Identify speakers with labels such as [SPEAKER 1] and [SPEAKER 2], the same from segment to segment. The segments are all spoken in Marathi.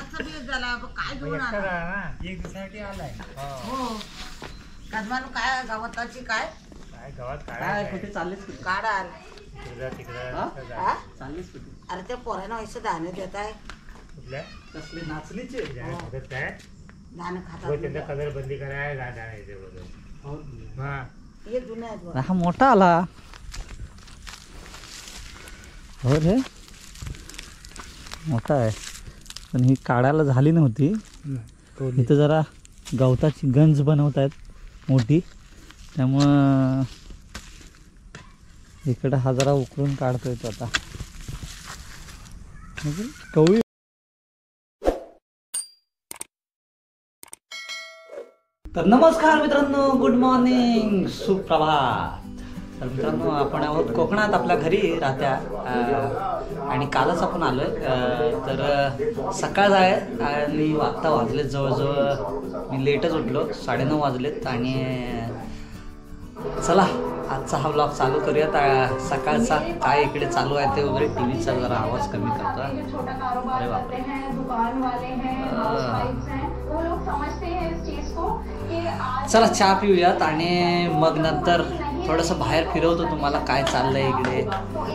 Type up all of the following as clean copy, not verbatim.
[SPEAKER 1] जास्त दिवस झाला काय घेऊन आला
[SPEAKER 2] एक दिवसासाठी आलाय
[SPEAKER 1] हो कदमान काय गावाताची काय
[SPEAKER 2] काय गावात
[SPEAKER 3] काय कुठे चाललेस कुठे
[SPEAKER 1] काढाल
[SPEAKER 3] चाललेस कुठे
[SPEAKER 1] अरे त्या पोरांना असं दाणे देत आहे
[SPEAKER 2] कुठल्या
[SPEAKER 3] कसले नाचणीचे
[SPEAKER 2] काय
[SPEAKER 1] दाणे खातात
[SPEAKER 2] त्यांना कलर बंदी कराय
[SPEAKER 1] हे जुने आहेत बघ.
[SPEAKER 3] हा मोठा आला हो रे मोठा आहे पण ही काढायला झाली नव्हती इथं जरा गवताची गंज बनवत आहेत मोठी त्यामुळं इकडं हा जरा उकळून काढतोय तो आता कवळी तर नमस्कार मित्रांनो गुड मॉर्निंग सुप्रभात तर मित्रांनो आपण आहोत कोकणात आपल्या घरी राहत्या आणि कालच आपण आलोय तर सकाळ आहे आणि आत्ता वाजलेत जवळजवळ मी लेटच उठलो 9:30 वाजलेत आणि चला आजचा हा व्लॉग चालू करूयात सकाळचा काय इकडे चालू आहे ते वगैरे टीव्हीचा जरा आवाज कमी करतो अरे बापरे चला चहा पिऊयात आणि मग नंतर थोडंसं बाहेर फिरवतो तुम्हाला काय चाललंय इकडे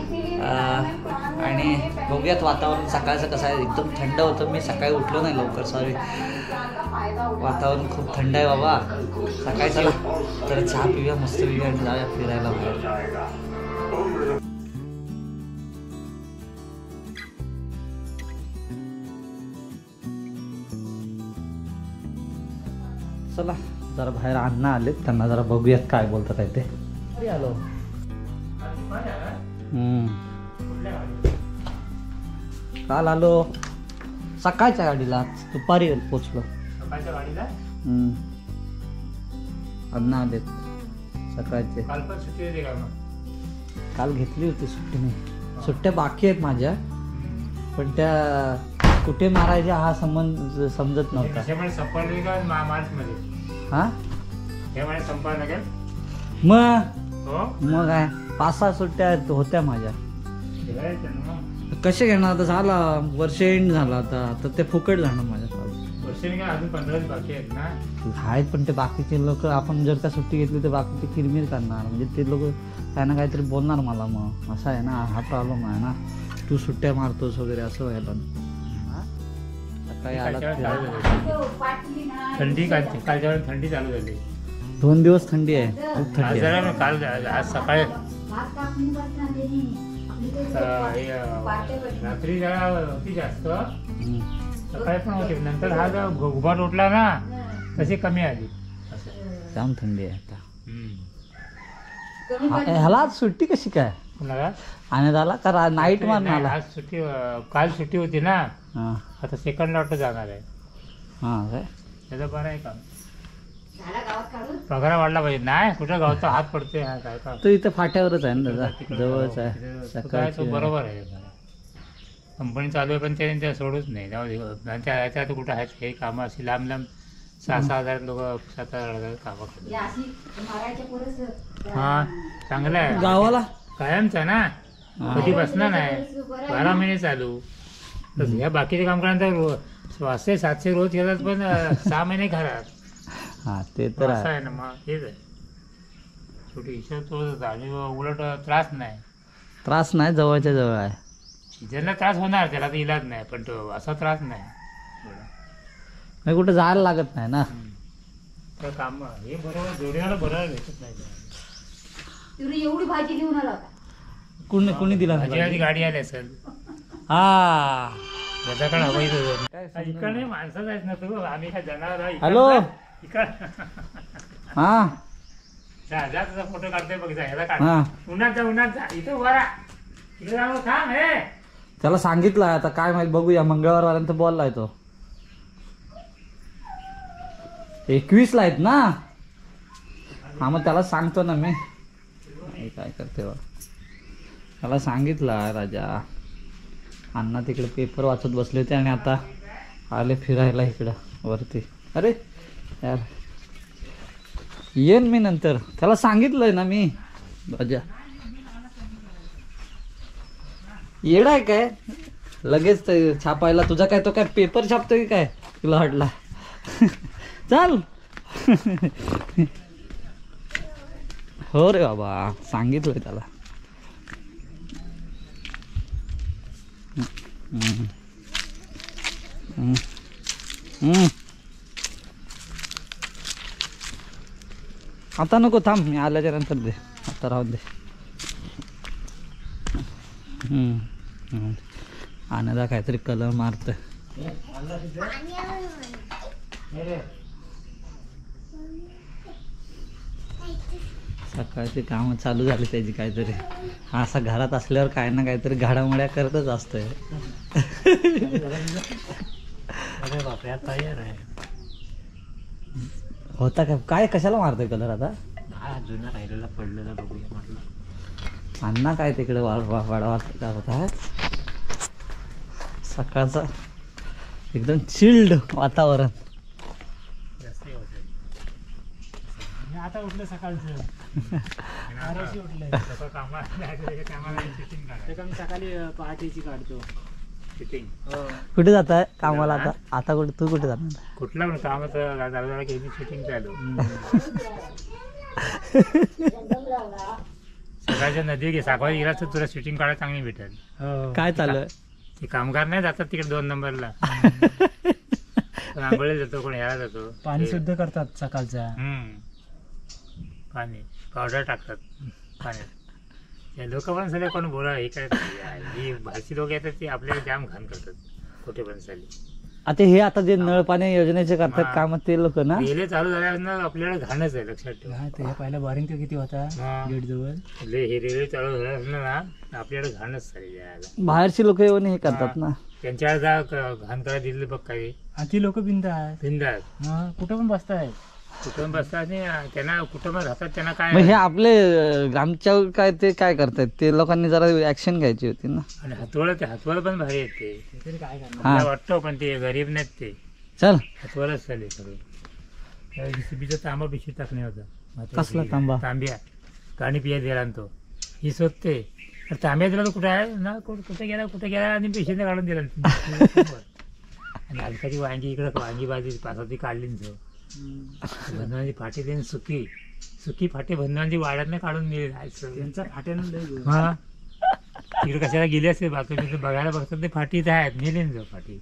[SPEAKER 3] आणि बघूयात वातावरण सकाळचं कसं आहे एकदम थंड होतं मी सकाळी उठलो नाही लवकर सॉरी वातावरण खूप थंड आहे बाबा सकाळी चला तर चहा पिऊया मस्त पिऊया आणि जाऊया फिरायला बाहेर चला जरा बाहेर अण्णा आलेत त्यांना जरा बघूयात काय बोलतात आहे ते आलो काल आलो सकाळच्या गाडीला दुपारी पोचलो अण्णा आलेत सकाळचे काल घेतली होती सुट्टी नाही सुट्ट्या बाकी आहेत माझ्या पण त्या कुठे मारायच्या हा संबंध समजत नव्हता हा मग काय 5-6 सुट्ट्या होत्या माझ्या कसे घेणार आता झाला वर्ष एंड झाला आता ते फुकट जाणार माझ्या आहेत पण ते बाकीचे लोक आपण जर का सुट्टी घेतली तर बाकीचे किरमिर करणार म्हणजे ते लोक काय ना काहीतरी बोलणार मला मग असं आहे ना हा प्रॉब्लेम आहे ना तू सुट्ट्या मारतोस वगैरे असं व्हायला सकाळी आला
[SPEAKER 2] थंडी कालच्या वेळेस थंडी चालू झाली
[SPEAKER 3] 2 दिवस थंडी आहे खूप थंडी आहे
[SPEAKER 2] काल आज सकाळी रात्री जरा होती जास्त सकाळी पण होती नंतर हा जर घुबाट उठला ना तशी कमी आली
[SPEAKER 3] जाम थंडी आहे आता ह्याला आज सुट्टी कशी काय आणि झाला का नाईट मारून आला
[SPEAKER 2] आज सुट्टी काल सुट्टी होती ना आता सेकंड लॉट जाणार आहे
[SPEAKER 3] हा काय
[SPEAKER 2] त्याचं बरं आहे काम पगार वाढला पाहिजे नाही कुठं गावचा हात पडते काय काम
[SPEAKER 3] तो इथं फाट्यावरच आहे ना दादा जवळच आहे सकाळी
[SPEAKER 2] बरोबर आहे कंपनी चालू आहे पण ते सोडूच नाही त्याच्या आता कुठं आहेत हे कामं अशी लांब 6-6 हजार लोक 7-8 हजार कामं करतात हा चांगलं आहे
[SPEAKER 3] गावाला
[SPEAKER 2] कायमचा ना कधी बसणार नाही 12 महिने चालू ह्या बाकीचे काम करण्यानंतर 500-700 रोज घेतात पण 6 महिने घरात
[SPEAKER 3] हा ते तर
[SPEAKER 2] आहे ना मग हेच आहे छोटी हिशोब तोच आणि उलट त्रास नाही
[SPEAKER 3] जवळच्या जवळ आहे
[SPEAKER 2] ज्यांना त्रास होणार त्याला तर इलाज नाही पण तो असा त्रास नाही
[SPEAKER 3] कुठे जायला लागत नाही ना
[SPEAKER 2] तर काम हे बरोबर जोडीला बरोबर भेटत नाही
[SPEAKER 1] एवढी भाजी घेऊन आला
[SPEAKER 3] कुणी दिला
[SPEAKER 2] गाडी आली असेल
[SPEAKER 3] हा
[SPEAKER 2] त्याच्याकडे हवं इकडे माणसं जायच ना तू आम्ही काय जाणार
[SPEAKER 3] हॅलो हा
[SPEAKER 2] त्याचा फोटो काढतोय बघ ह्याला काढ उन्हात जा इथं उभा इकडे जाऊ थांब हे
[SPEAKER 3] त्याला सांगितलं आता काय माहित बघूया मंगळवारपर्यंत बोललाय तो 21 ला आहेत ना हा मग त्याला सांगतो ना मी काय करते त्याला सांगितलं राजा अण्णा तिकडे पेपर वाचत बसले होते आणि आता आले फिरायला इकडं वरती अरे यार येईन मी नंतर त्याला सांगितलंय ना मी राजा येडा आहे काय लगेच ते छापायला तुझा काय तो काय पेपर छापतोय की काय तुला वाटला चल हो रे बाबा सांगितलंय त्याला आता नको थांब मी आल्याच्या नंतर दे आता राहून दे आनंदा काहीतरी कलर मारत सकाळची कामं चालू झाली त्याची काहीतरी हा असा घरात असल्यावर काय ना काहीतरी घाडामोड्या करतच असतोय
[SPEAKER 2] अरे बापरे आता तयार आहे
[SPEAKER 3] होता काय काय कशाला मारतोय कलर आता
[SPEAKER 2] हा जुना राहिलेला पडलेला बघूया म्हटलं
[SPEAKER 3] अण्णा काय तिकडे वाढवा होता सकाळचा एकदम चिल्ड वातावरण
[SPEAKER 2] जास्त होत आता उठलं सकाळचं आराशी उठलंय कामाला मी सकाळी पहाटेची काढतो शूटिंग
[SPEAKER 3] कुठे जात आहे कामाला आता आता कुठे तू कुठे जाणार
[SPEAKER 2] कुठला पण कामाचं जरा घ्यायची शूटिंग चालू सकाळच्या नदी घे साखवाडी गेला तर तुला शूटिंग काढायला चांगली भेटेल
[SPEAKER 3] काय चालू आहे
[SPEAKER 2] ते कामगार नाही जातात तिकडे 2 नंबरला आंघोळीला जातो कोण ह्याला जातो
[SPEAKER 4] पाणी शुद्ध करतात सकाळचा
[SPEAKER 2] पाणी पावडर टाकतात पाण्यात लोक पण सगळे कोण बोला हे काय ही भारतीय लोक येतात ते आपल्याला जाम घाण करतात कुठे पण चालले
[SPEAKER 3] आता हे आता जे नळ पाणी योजनेचे करतात काम ते लोक ना
[SPEAKER 2] गेले चालू झाल्यावर आपल्याला घाणच आहे लक्षात ठेवा
[SPEAKER 4] ते पहिला बोरिंग किती होता गेट जवळ
[SPEAKER 2] हे रेल्वे चालू झाल्यावर ना आपल्याला घाणच झाली जायला
[SPEAKER 3] बाहेरची लोक येऊन हे करतात ना
[SPEAKER 2] त्यांच्यावर जा घाण करायला दिलेलं बघ काही
[SPEAKER 4] ती लोक बिंदास
[SPEAKER 2] बिंदास
[SPEAKER 4] कुठं पण बसतायत
[SPEAKER 2] कुठून बसतात आणि त्यांना कुठं पण राहतात त्यांना
[SPEAKER 3] मग
[SPEAKER 2] काय
[SPEAKER 3] हे आपले ग्रामच्या काय ते काय करतायत ते लोकांनी जरा ऍक्शन घ्यायची होती ना
[SPEAKER 2] आणि हातवळ पण भारी आहेत ते
[SPEAKER 4] तरी काय करणार
[SPEAKER 3] हा.
[SPEAKER 2] मला वाटतं पण ते गरीब नाहीत ते
[SPEAKER 3] चल
[SPEAKER 2] हातवळच झाले सगळे त्या JCB तांबा पिशवी टाकणे होता
[SPEAKER 3] कसला तांबा?
[SPEAKER 2] तांब्या पाणी पिया दिला आणि तो ही शोधते तर तांब्या दिला तो कुठे आहे ना कुठे गेला आणि पिशवीने काढून दिला आणि हलकाची वांगी इकडे वांगी भाजी पासाची काढली ना तो बंधवांची फाटी देऊन सुकी फाटी बंधवांची वाड्यातनं काढून दिली
[SPEAKER 4] त्यांचा फाट्यानं
[SPEAKER 2] हा तिकडे कशाला गेली असते बातमी बघायला बघतात ते फाटी इथे आहेत नेली ना फाटी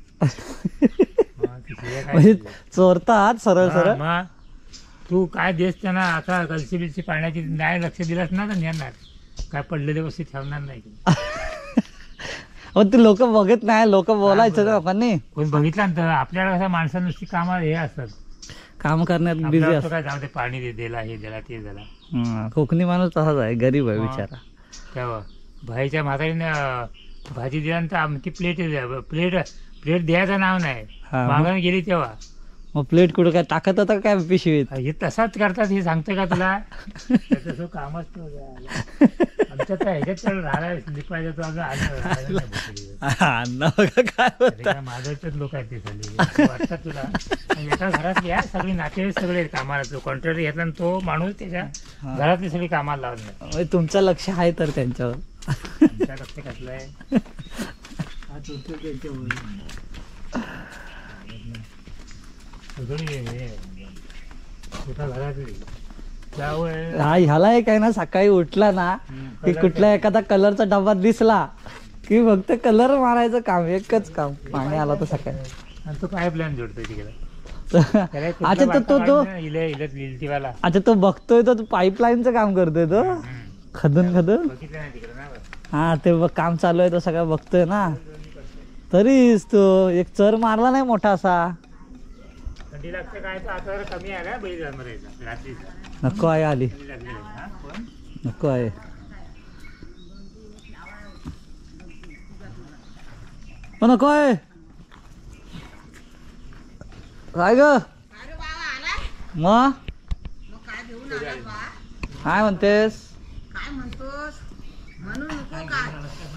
[SPEAKER 3] म्हणजे चोरतात सरळ सरळ
[SPEAKER 2] मग तू काय देश त्यांना आता कलसी बिलसी पाण्याची नाही लक्ष दिलास ना तर नेणार काय पडलेले वस्तू ठेवणार नाही
[SPEAKER 3] ते लोक बघत नाही लोक बोलायचं लोकांनी
[SPEAKER 2] कोण बघितलं ना तर आपल्याला कसं माणसं नुसती कामाला हे असतात
[SPEAKER 3] काम करण्यात बिझी
[SPEAKER 2] आपल्याला
[SPEAKER 3] असतो
[SPEAKER 2] काय जाऊ दे पाणी दिला हे दिला ते दिला
[SPEAKER 3] कोकणी माणूस तसाच आहे गरीब आहे बिचारा
[SPEAKER 2] तेव्हा भाईच्या म्हातारीने भाजी दिल्यानंतर आमची प्लेट द्यायचं नाव नाही
[SPEAKER 3] हा.
[SPEAKER 2] मागाने गेली तेव्हा
[SPEAKER 3] मग प्लेट कुठं काय टाकत होता काय पिशवीत
[SPEAKER 2] हे तसाच करतात हे सांगतोय का तुला तसं कामच तो आमच्या तर ह्याच्यात तर राहायला लिपायचा तो अगं
[SPEAKER 3] अण्णा बघा काय होतं
[SPEAKER 2] माझ्याच लोक आहेत ते सगळे वाटतात तुला एका घरात घ्या सगळी नातेवाईक सगळे कामाला तो कॉन्ट्रॅक्टर घेतला आणि तो माणूस त्याच्या घरातली सगळी कामाला लावत नाही
[SPEAKER 3] म्हणजे तुमचं लक्ष आहे तर त्यांच्यावर
[SPEAKER 2] आमच्या लक्ष कसलं आहे सगळी घरातली त्यामुळे
[SPEAKER 3] हा ह्याला एक आहे ना सकाळी उठला ना की कुठला एखादा कलरचा डबा दिसला की फक्त कलर मारायचं काम एकच काम पाणी आला तर सकाळी
[SPEAKER 2] आणि तो काय प्लॅन जोडतोय तिकडे
[SPEAKER 3] अच्छा तो
[SPEAKER 2] लिलतीवाला
[SPEAKER 3] अच्छा तो बघतोय तो पाईपलाईनचं काम करतोय तो खदून
[SPEAKER 2] बघितलं नाही तिकडे ना
[SPEAKER 3] हा ते काम चालू आहे तो सगळं बघतोय ना तरीच तो एक चर मारला नाही मोठा असा
[SPEAKER 2] थंडी लागते काय तर आता जरा कमी आला बैल मरायचा रात्रीचा
[SPEAKER 3] नको आहे आली
[SPEAKER 2] थंडी लागली हा पण
[SPEAKER 3] नको आहे नको आहे काय ग
[SPEAKER 1] अरे बाबा आला
[SPEAKER 3] मग
[SPEAKER 1] मग काय घेऊन आला बा
[SPEAKER 3] काय म्हणतेस
[SPEAKER 1] काय म्हणतोस म्हणून नको काय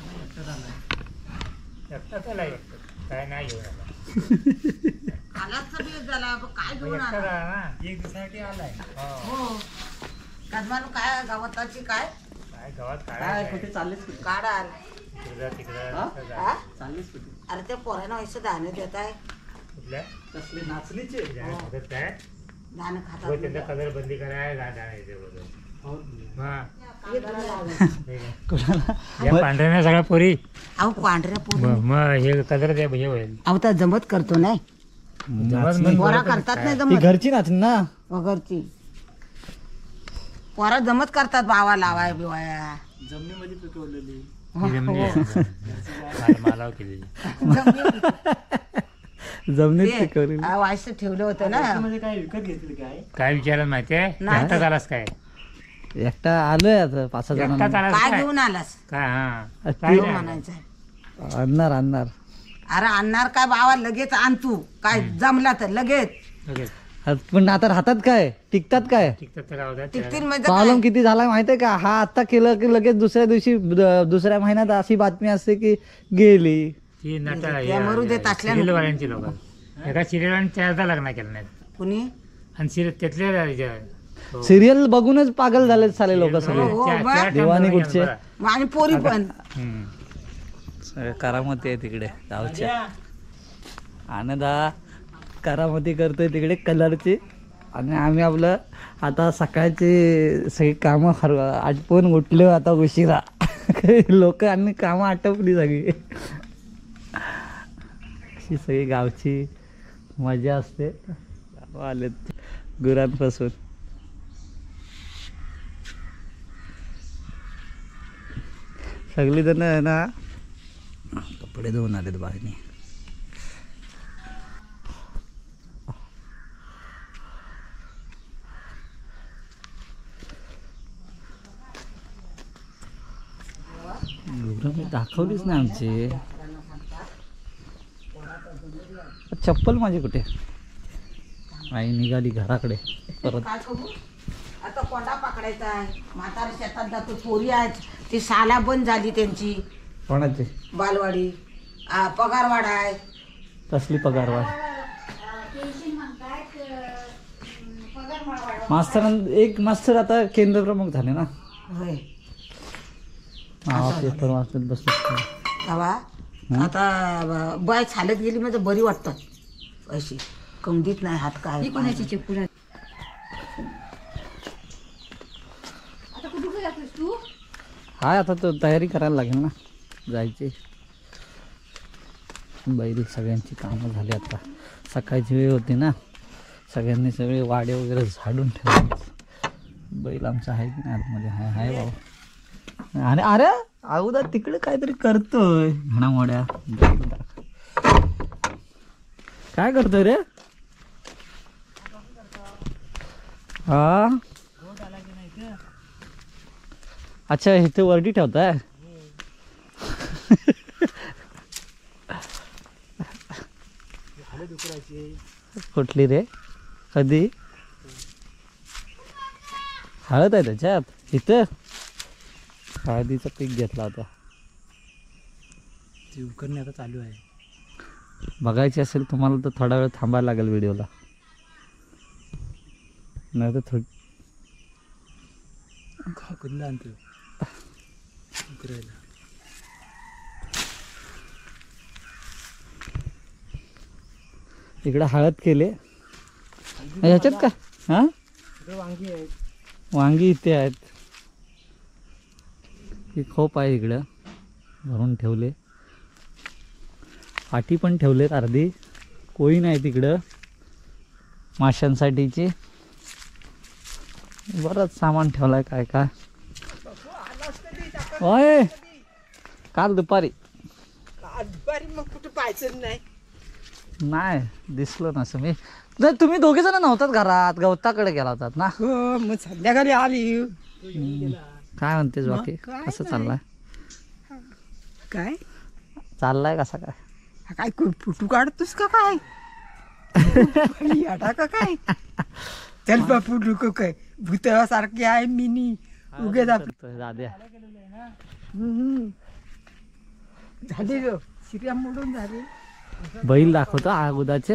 [SPEAKER 2] एकटाच आला एकटाच काय नाही घेऊन आला
[SPEAKER 1] आलाच तर बेस झाला पण काय घेऊन
[SPEAKER 2] एकटाच
[SPEAKER 1] आला
[SPEAKER 2] आला ना एक दिवसासाठी आलाय
[SPEAKER 1] हो कदमानू काय गावाताची काय
[SPEAKER 2] काय गावात
[SPEAKER 3] काय
[SPEAKER 2] काढायचं
[SPEAKER 3] कुठे चाललेस
[SPEAKER 1] काढा
[SPEAKER 2] तिकडं
[SPEAKER 3] हा?
[SPEAKER 2] असं जा.
[SPEAKER 1] हा?
[SPEAKER 3] चाललीस कुठे
[SPEAKER 1] अरे ते पोरांना व्हायचं दाणे देत आहे
[SPEAKER 2] कुठल्या
[SPEAKER 3] कसले नाचणीचे
[SPEAKER 2] जाण्या खात्यात काय
[SPEAKER 1] दाणे
[SPEAKER 2] हो, त्यांचा
[SPEAKER 1] खातात
[SPEAKER 2] कलर बंदी करायला जाण्याचे बरोबर
[SPEAKER 3] हो.
[SPEAKER 2] हा
[SPEAKER 1] हे गुन्हा लावला.
[SPEAKER 2] हे काय.
[SPEAKER 3] कोणाला
[SPEAKER 2] या पांढऱ्या सगळ्या पोरी
[SPEAKER 1] अहो पांढऱ्या पोरी
[SPEAKER 2] मग हे कलर द्या हे होईल
[SPEAKER 1] अहो तर जमत करतो नाही
[SPEAKER 2] जबरदस्त
[SPEAKER 1] पोरा
[SPEAKER 2] बरं
[SPEAKER 1] करतात नाही
[SPEAKER 3] ही
[SPEAKER 1] जमत
[SPEAKER 3] घरची नाचणी ना
[SPEAKER 1] वगरची पोरा जमत करतात बावा लावाय बिवाया
[SPEAKER 4] जमिनीमध्ये पिकवलेली
[SPEAKER 2] ही जमिनी आहे. मालाव केलेली
[SPEAKER 3] जमिनीत
[SPEAKER 1] ते
[SPEAKER 3] पिकवली
[SPEAKER 1] व्हायचं ठेवलं होतं ना
[SPEAKER 4] मध्ये काय विकत घेतली काय
[SPEAKER 2] काय विचारलं माहितीये
[SPEAKER 1] नाही.
[SPEAKER 2] एकटाच आलास काय
[SPEAKER 3] एकटा आलोय आता 5-6
[SPEAKER 2] एकटाच
[SPEAKER 3] जणांना
[SPEAKER 2] आलास
[SPEAKER 1] काय
[SPEAKER 2] काय
[SPEAKER 1] घेऊन आलास
[SPEAKER 2] काय हा
[SPEAKER 3] ती-
[SPEAKER 2] काय
[SPEAKER 1] हो
[SPEAKER 2] नाही.
[SPEAKER 1] म्हणायचं
[SPEAKER 3] आणणार
[SPEAKER 1] अरे आणणार काय बाबा लगेच आण तू काय जमला तर लगेच
[SPEAKER 2] ओके.
[SPEAKER 3] पण आता राहतात काय टिकतात काय
[SPEAKER 2] टिकतात तर राहू द्या.
[SPEAKER 1] टिकतील म्हणजे
[SPEAKER 3] प्रॉब्लेम
[SPEAKER 1] काय?
[SPEAKER 3] किती झालाय माहितीये का हा आता केलं की लगेच दुसऱ्या दिवशी दुसऱ्या महिन्यात अशी बातमी असते की गेली
[SPEAKER 2] ती
[SPEAKER 1] त्या मरू देत असल्या
[SPEAKER 2] सिरियल वाल्यांची लोक एका सिरियल वाल्याने 4दा लग्न केलं नाही
[SPEAKER 1] कुणी
[SPEAKER 2] आणि सिरियल त्यातले हो.
[SPEAKER 3] सिरियल बघूनच पागल झाले साले लोक
[SPEAKER 2] हो,
[SPEAKER 3] सगळे
[SPEAKER 1] हो,
[SPEAKER 2] चार-
[SPEAKER 1] बरं.
[SPEAKER 2] चार time
[SPEAKER 3] देवानी
[SPEAKER 2] लग्न
[SPEAKER 3] कुठचे?
[SPEAKER 2] केलं,
[SPEAKER 1] मग आणि पोरी पण
[SPEAKER 2] बरं. हम्म.
[SPEAKER 3] सगळे करामती आहे तिकडे गावच्या आनंदा करामती करतोय तिकडे कलरची आणि आम्ही आपलं आता सकाळची सगळी कामं आटपून उठलो आता उशिरा लोक आणि कामं आटपली सगळी अशी सगळी गावची मजा असते आलेत गुरांपासून सगळी जण ना कपडे धुवून आलेत बाहेर गुरं मी दाखवलीच नाही आमची चप्पल माझी कुठे आई निघाली घराकडे परत
[SPEAKER 1] काय करू आता कोंडा पकडायचा आहे म्हातारा शेतात जातो पोरी आहेत ती साला बंद झाली त्यांची
[SPEAKER 3] कोणाची
[SPEAKER 1] बालवाडी पगारवाडा आहे
[SPEAKER 3] कसली पगारवाढ मास्तर एक मास्तर आता केंद्र प्रमुख झाले ना
[SPEAKER 1] होय
[SPEAKER 3] हा पेपर वाचत बसले
[SPEAKER 1] बाबा आता बाय चालत गेली म्हणजे बरी वाटतात अशी कमदीत नाही हात काय कोणाची चप्पल
[SPEAKER 3] हाय आता तो तयारी करायला लागेल ना जायची बैल सगळ्यांची कामं झाली आता सकाळची वेळ होती ना सगळ्यांनी सगळे वाडे वगैरे झाडून ठेवले बैल आमचा आहे की नाही आतमध्ये हाय हाय बाबा आणि अरे अगोदर तिकडे काहीतरी करतोय घणामोड्या काय करतोय रे हा अच्छा इथे वरती ठेवताय कुठली रे कधी हळद आहे त्याच्यात इथं हळदीचं पीक घेतला होता
[SPEAKER 4] ती उकरणे आता चालू आहे
[SPEAKER 3] बघायची असेल तुम्हाला तर थोडा वेळ थांबायला लागेल व्हिडिओला नाही तर थोडी
[SPEAKER 4] कधीला आणतो उकरायला
[SPEAKER 3] इकडं हळद केले ह्याच्यात का हा
[SPEAKER 4] वांगी आहेत
[SPEAKER 3] वांगी इथे आहेत ही खोप आहे इकडं भरून ठेवले पाठी पण ठेवलेत अर्धी कोळी नाही तिकडं माशांसाठीची बरंच सामान ठेवलंय काय काय होय काल दुपारी
[SPEAKER 1] मग कुठे पाहायचं नाही
[SPEAKER 3] नाही दिसलो नसं मी नाही तुम्ही दोघे जण नव्हतात घरात गवताकडे गेला होतात ना
[SPEAKER 1] मग संध्याकाळी आली
[SPEAKER 3] काय म्हणतेस बाकी कसं चाललाय
[SPEAKER 1] काय
[SPEAKER 3] चाललाय कसा काय
[SPEAKER 1] काय फोटो काढतोस का काय याडा का काय चल बापू डुको काय भूतळासारखी आहे मिनी उगे
[SPEAKER 3] दाद्या
[SPEAKER 1] झाली ग शिर्या मोडून झाली
[SPEAKER 3] बैल दाखवतो अगोदरचे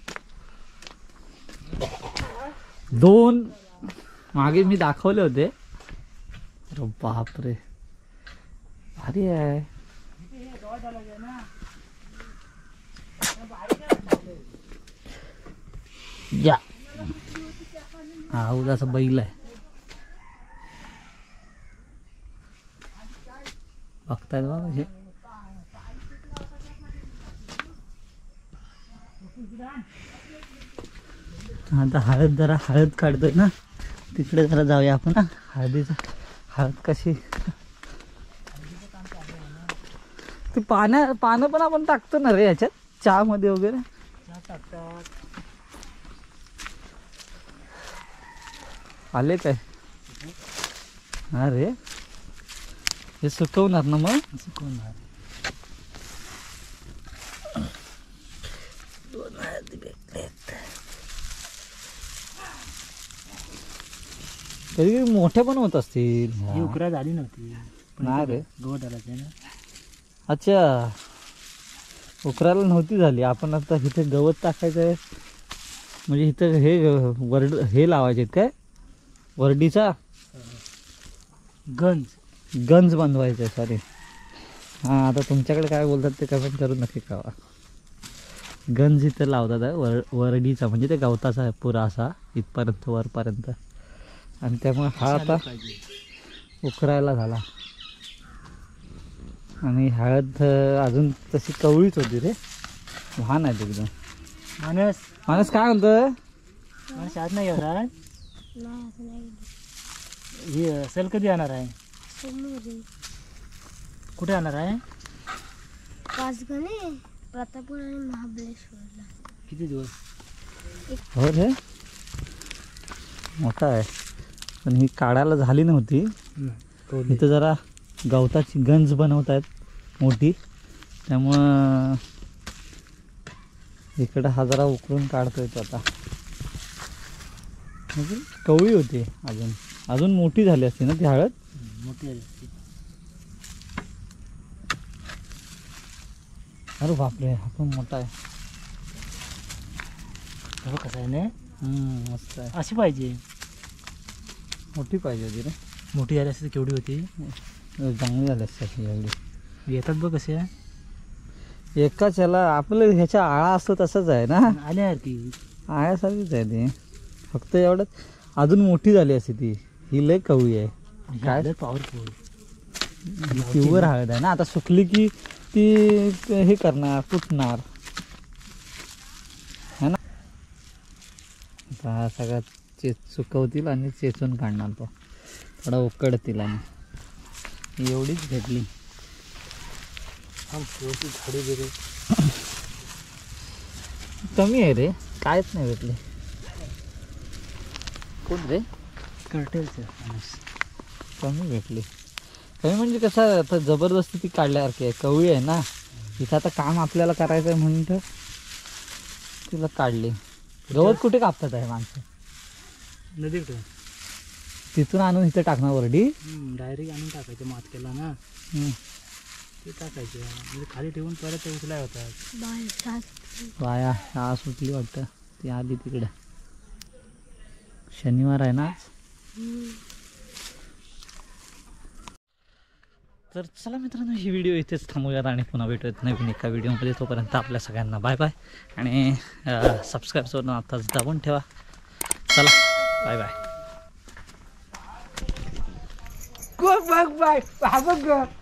[SPEAKER 3] 2 मागे मी दाखवले होते अरे बापरे भारी आहे या हा उद्याचा बैल आहे बघतायत बघा हे आता हळद काढतोय ना तिकडे जरा जाऊया आपण ना हळद कशी ती पानं पण आपण टाकतो ना रे याच्यात चहा मध्ये वगैरे आले काय अरे हे सुकवणार ना मग सुकवणार कधी मोठ्या पण होत असतील
[SPEAKER 4] ही उकरा झाली नव्हती
[SPEAKER 3] नाही रे
[SPEAKER 4] गवत आला ना
[SPEAKER 3] अच्छा उकरायला नव्हती झाली आपण आता इथे गवत टाकायचं आहे म्हणजे इथं हे हे लावायचे काय वरडीचा गंज बांधवायचा आहे सॉरी हां आता तुमच्याकडे काय बोलतात ते कमेंट करून नक्की कळवा गंज इथं लावतात वरडीचा म्हणजे ते गवताचा आहे पुरा असा इथपर्यंत वरपर्यंत आणि त्यामुळे हा आता उकरायला झाला आणि हळद अजून तशी कवळीच होती रे लहान आहे एकदम मानस काय म्हणतोय
[SPEAKER 4] शाळेत नाही येणार ही असेल कधी येणार आहे कुठे येणार आहे
[SPEAKER 5] पाचगणी प्रतापगड आणि महाबळेश्वरला
[SPEAKER 4] किती दिवस
[SPEAKER 3] हो रे मोठा आहे पण ही काढायला झाली नव्हती इथं जरा गवताची गंज बनवत आहेत मोठी त्यामुळं इकडं हा जरा उकळून काढतोय तो आता म्हणजे कवळी होती अजून मोठी झाली असती ना ती हळद
[SPEAKER 4] मोठी आहे
[SPEAKER 3] अरे बापरे हा पण मोठा आहे
[SPEAKER 4] कसं आहे ना
[SPEAKER 3] मस्त आहे
[SPEAKER 4] अशी पाहिजे
[SPEAKER 3] मोठी पाहिजे होती रे
[SPEAKER 4] मोठी झाली असते केवढी होती
[SPEAKER 3] चांगली झाली असते एवढी
[SPEAKER 4] येतात बघ कसे
[SPEAKER 3] एकाच याला आपलं ह्याच्या आळा असतो तसंच आहे ना
[SPEAKER 4] आल्या यार ती
[SPEAKER 3] आळ्यासारखीच आहे ती फक्त एवढंच अजून मोठी झाली असते ती ही लय कवळी आहे
[SPEAKER 4] काय पॉवरफुल
[SPEAKER 3] प्युअर हळद आहे ना आता सुकली की ती हे करणार फुटणार है ना आता हा सगळा सुकवतील आणि चेचून काढणार तो थोडा उकडतील आणि एवढीच भेटली
[SPEAKER 4] झाडे बिडे
[SPEAKER 3] कमी आहे रे कायच नाही भेटले कोण रे
[SPEAKER 4] कर्टेलचं
[SPEAKER 3] कमी भेटली कमी म्हणजे कसं आता जबरदस्ती ती काढल्यासारखी आहे कवळी आहे ना इथं आता काम आपल्याला करायचं आहे म्हणून तर तिला काढली गवत कुठे कापतात आहे माणसं
[SPEAKER 4] नदीकडे
[SPEAKER 3] तिथून आणून इथं टाकणार वरडी
[SPEAKER 4] डायरेक्ट आणून टाकायचं मात केला ना ते टाकायचं म्हणजे खाली ठेवून परत ते उचलाय होतात
[SPEAKER 3] वाया शाळा सुटली वाटतं ती आली तिकडे शनिवार आहे ना आज तर चला मित्रांनो ही व्हिडिओ इथेच थांबूयात आणि पुन्हा भेटूयात नवीन एका व्हिडिओमध्ये तोपर्यंत आपल्या सगळ्यांना बाय बाय आणि सबस्क्राईब करून आताच दाबून ठेवा चला बाय बाय
[SPEAKER 1] बघ बाय